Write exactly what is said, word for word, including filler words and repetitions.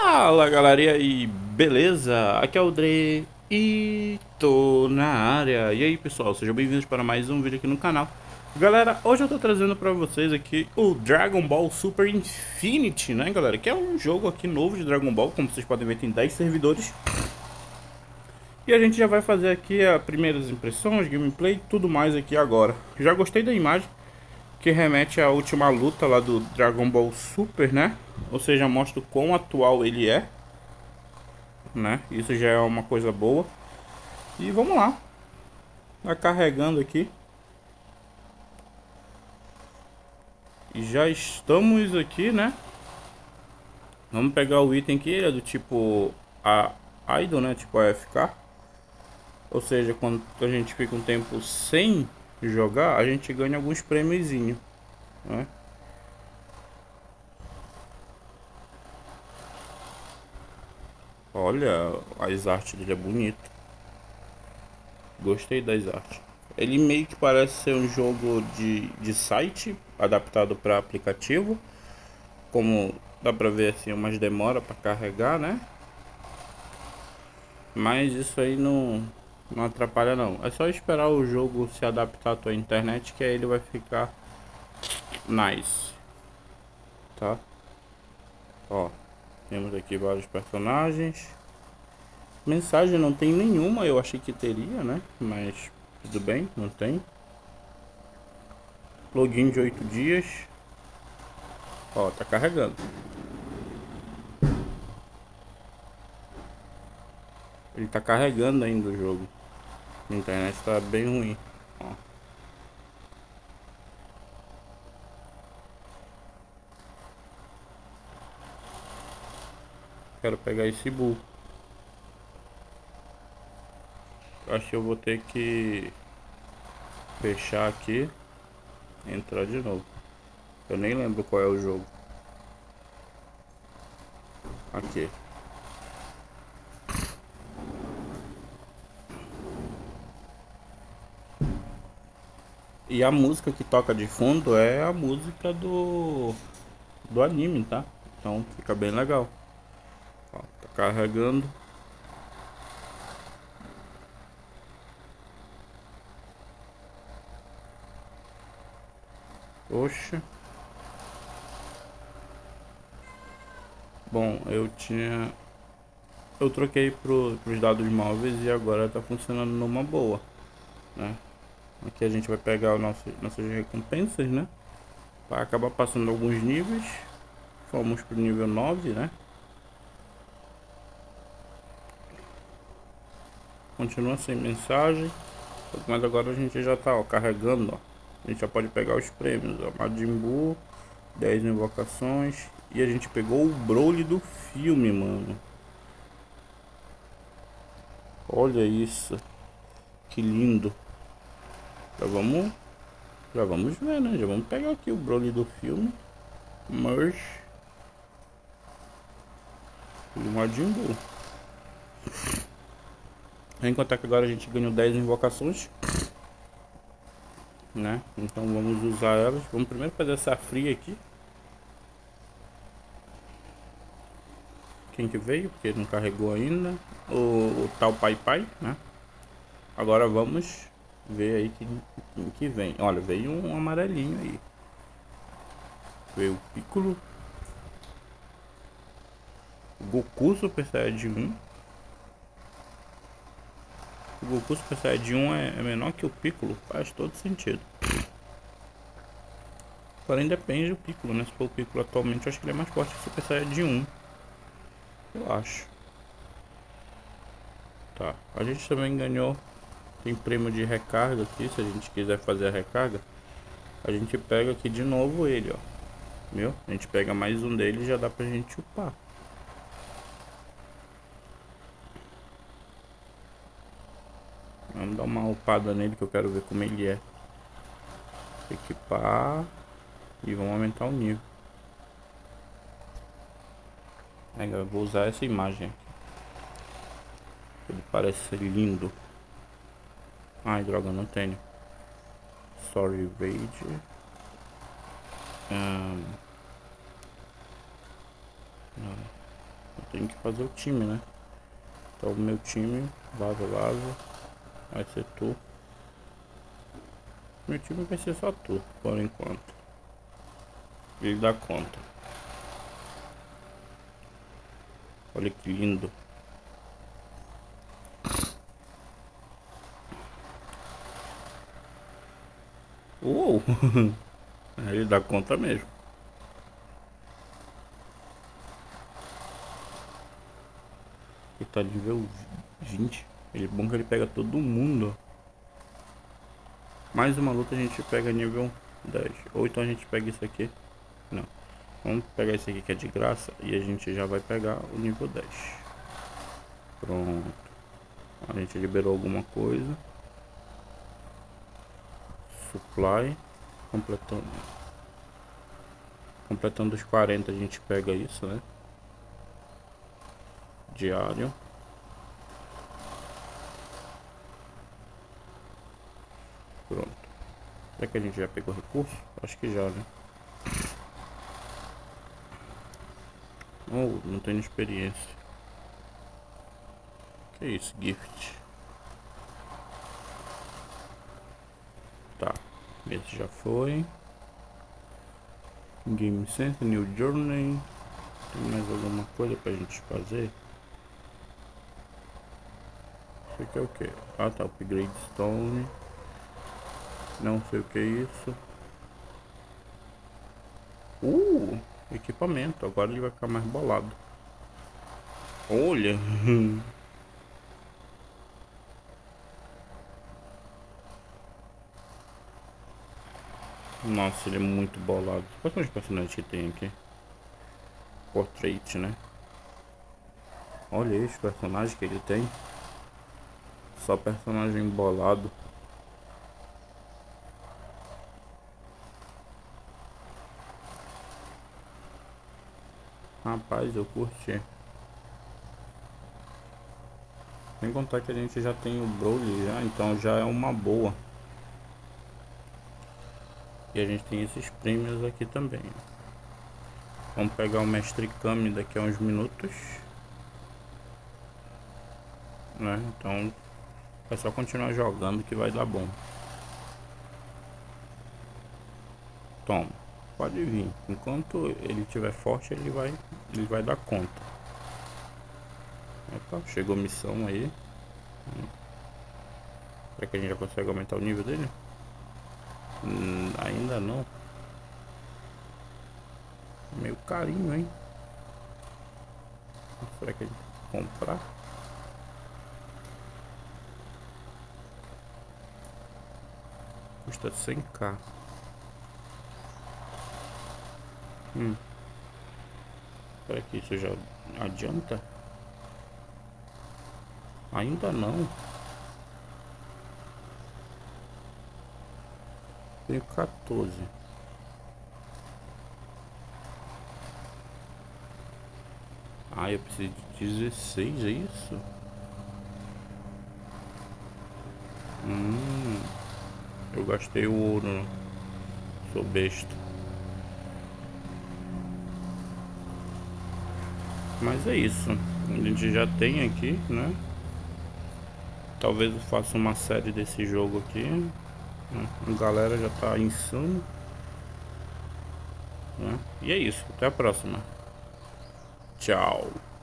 Fala galera, e aí, beleza? Aqui é o Dre e tô na área. E aí pessoal, sejam bem-vindos para mais um vídeo aqui no canal. Galera, hoje eu tô trazendo pra vocês aqui o Dragon Ball Super Infinity, né galera? Que é um jogo aqui novo de Dragon Ball, como vocês podem ver tem dez servidores. E a gente já vai fazer aqui as primeiras impressões, gameplay, tudo mais aqui agora. Já gostei da imagem, que remete à última luta lá do Dragon Ball Super, né? Ou seja, mostra o quão atual ele é, né? Isso já é uma coisa boa. E vamos lá. Tá carregando aqui. E já estamos aqui, né? Vamos pegar o item aqui, ele é do tipo a Idol, né? Tipo A F K. Ou seja, quando a gente fica um tempo sem jogar, a gente ganha alguns prêmiozinhos, né? Olha, as artes dele é bonito. Gostei das artes. Ele meio que parece ser um jogo de, de site adaptado para aplicativo. Como dá pra ver assim, umas demora para carregar, né? Mas isso aí não, não atrapalha não. É só esperar o jogo se adaptar à tua internet que aí ele vai ficar nice. Tá? Ó, temos aqui vários personagens. Mensagem não tem nenhuma, eu achei que teria, né? Mas tudo bem, não tem. Login de oito dias. Ó, tá carregando. Ele tá carregando ainda o jogo. A internet tá bem ruim. Ó. Quero pegar esse bull. Acho que eu vou ter que fechar aqui e entrar de novo. Eu nem lembro qual é o jogo. Aqui. E a música que toca de fundo é a música do do anime, tá? Então fica bem legal. Ó, tá carregando. Oxa. Bom, eu tinha eu troquei pro, pros dados móveis e agora tá funcionando numa boa, né? Aqui a gente vai pegar o nosso, nossas recompensas, né? Vai acabar passando alguns níveis. Fomos pro nível nove, né? Continua sem mensagem. Mas agora a gente já tá, ó, carregando, ó. A gente já pode pegar os prêmios, ó. Majin Buu, dez invocações. E a gente pegou o Broly do filme, mano. Olha isso. Que lindo. Já vamos... Já vamos ver, né? Já vamos pegar aqui o Broly do filme. Merge. E o Majin Buu. Enquanto que agora a gente ganhou dez invocações, né? Então vamos usar elas. Vamos primeiro fazer essa fria aqui. Quem que veio? Porque não carregou ainda. O, o tal Pai Pai, né? Agora vamos ver aí quem, quem que vem. Olha, veio um amarelinho aí. Veio o Piccolo. Goku Super Saiyajin um. O Goku Super Saiyajin um é, é menor que o Piccolo, faz todo sentido. Porém depende do Piccolo, né? Se for o Piccolo atualmente, eu acho que ele é mais forte que o Super Saiyajin um. Eu acho. Tá, a gente também ganhou. Tem prêmio de recarga aqui, se a gente quiser fazer a recarga. A gente pega aqui de novo ele, ó. Viu? A gente pega mais um dele e já dá pra gente upar. Vamos dar uma upada nele que eu quero ver como ele é. Equipar. E vamos aumentar o nível. Aí, eu vou usar essa imagem aqui. Ele parece ser lindo. Ai, droga, não tenho. Sorry, Rage. Um, não, não tenho que fazer o time, né? Então o meu time, vaza, vaza. Vai ser tu. Meu time vai ser só tu, por enquanto. Ele dá conta. Olha que lindo. Uou! Ele dá conta mesmo. Ele tá nível vinte. Ele é bom que ele pega todo mundo. Mais uma luta a gente pega nível dez. Ou então a gente pega isso aqui. Não. Vamos pegar esse aqui que é de graça. E a gente já vai pegar o nível dez. Pronto. A gente liberou alguma coisa. Supply. Completando. Completando os quarenta a gente pega isso, né? Diário. Pronto. Será que a gente já pegou recurso? Acho que já, né? Oh, não tenho experiência. Que isso, gift. Tá, esse já foi. Game Sense, New Journey. Tem mais alguma coisa pra gente fazer? Isso aqui é o que? Ah tá, Upgrade Stone. Não sei o que é isso. Uh, equipamento. Agora ele vai ficar mais bolado. Olha. Nossa, ele é muito bolado. Quais são os personagens que tem aqui? Portrait, né? Olha aí os personagens que ele tem. Só personagem bolado. Rapaz, eu curti. Sem contar que a gente já tem o Broly já, então já é uma boa. E a gente tem esses prêmios aqui também. Vamos pegar o Mestre Kami daqui a uns minutos, né? Então é só continuar jogando que vai dar bom. Toma, pode vir. Enquanto ele estiver forte, ele vai, ele vai dar conta. Opa, chegou missão aí. Será que a gente já consegue aumentar o nível dele? Hum, ainda não. Meio carinho, hein? Será que a gente comprar? Custa cem k. Hum. Será que isso já adianta? Ainda não. Tenho quatorze. Ah, eu preciso de dezesseis, é isso? Hum. Eu gastei o ouro, né? Sou besta. Mas é isso. A gente já tem aqui, né? Talvez eu faça uma série desse jogo aqui. A galera já tá insano, né? E é isso. Até a próxima. Tchau.